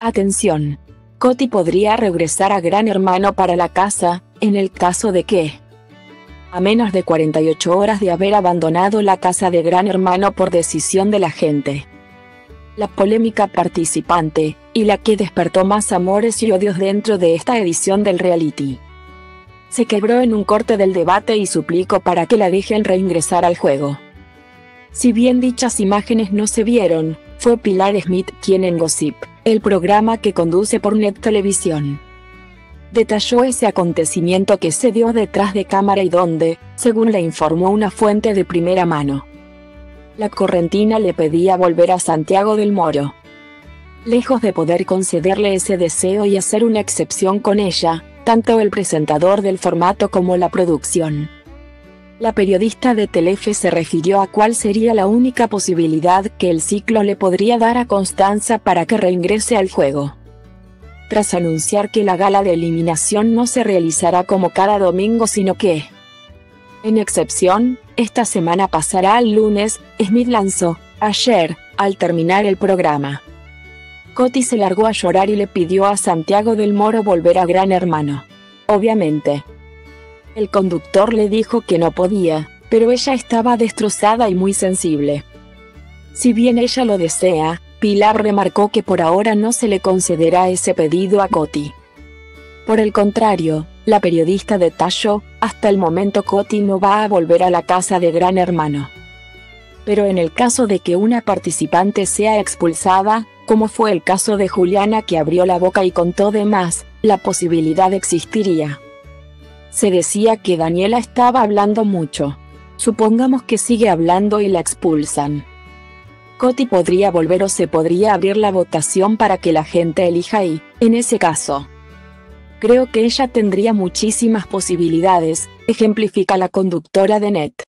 Atención. Coti podría regresar a Gran Hermano para la casa, en el caso de que, a menos de 48 horas de haber abandonado la casa de Gran Hermano por decisión de la gente. La polémica participante, y la que despertó más amores y odios dentro de esta edición del reality, se quebró en un corte del debate y suplicó para que la dejen reingresar al juego. Si bien dichas imágenes no se vieron, fue Pilar Smith quien en Gossip, el programa que conduce por Net Televisión, detalló ese acontecimiento que se dio detrás de cámara y donde, según le informó una fuente de primera mano, la correntina le pedía volver a Santiago del Moro. Lejos de poder concederle ese deseo y hacer una excepción con ella, tanto el presentador del formato como la producción, la periodista de Telefe se refirió a cuál sería la única posibilidad que el ciclo le podría dar a Constanza para que reingrese al juego. Tras anunciar que la gala de eliminación no se realizará como cada domingo sino que, en excepción, esta semana pasará al lunes, Smith lanzó, ayer, al terminar el programa. Coti se largó a llorar y le pidió a Santiago del Moro volver a Gran Hermano. Obviamente, el conductor le dijo que no podía, pero ella estaba destrozada y muy sensible. Si bien ella lo desea, Pilar remarcó que por ahora no se le concederá ese pedido a Coti. Por el contrario, la periodista detalló, hasta el momento Coti no va a volver a la casa de Gran Hermano. Pero en el caso de que una participante sea expulsada, como fue el caso de Juliana que abrió la boca y contó de más, la posibilidad existiría. Se decía que Daniela estaba hablando mucho. Supongamos que sigue hablando y la expulsan. Coti podría volver o se podría abrir la votación para que la gente elija y, en ese caso, creo que ella tendría muchísimas posibilidades, ejemplifica la conductora de Net.